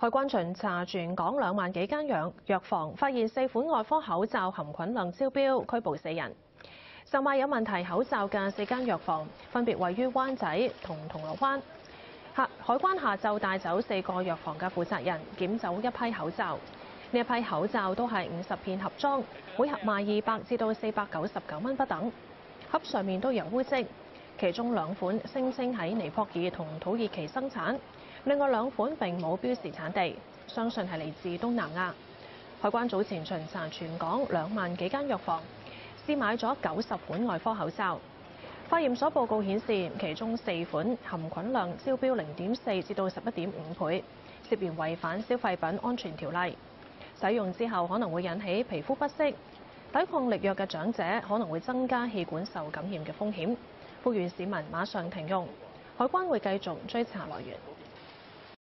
海關巡查全港2萬幾間藥房，發現4款外科口罩含菌量超標，拘捕4人。售賣有問題口罩嘅4間藥房，分別位於灣仔同銅鑼灣。海關下晝帶走4個藥房嘅負責人，檢走1批口罩。呢一批口罩都係50片盒裝，每盒賣200至到499蚊不等。盒上面都有污跡，其中2款聲稱喺尼泊爾同土耳其生產，另外2款並冇標示產地，相信係嚟自東南亞。海關早前巡查全港2萬幾間藥房，試買咗90款外科口罩。化驗所報告顯示，其中4款含菌量超標0.4至到11.5倍，涉嫌違反消費品安全條例。使用之後可能會引起皮膚不適，抵抗力弱嘅長者可能會增加氣管受感染嘅風險。呼籲市民馬上停用。海關會繼續追查來源。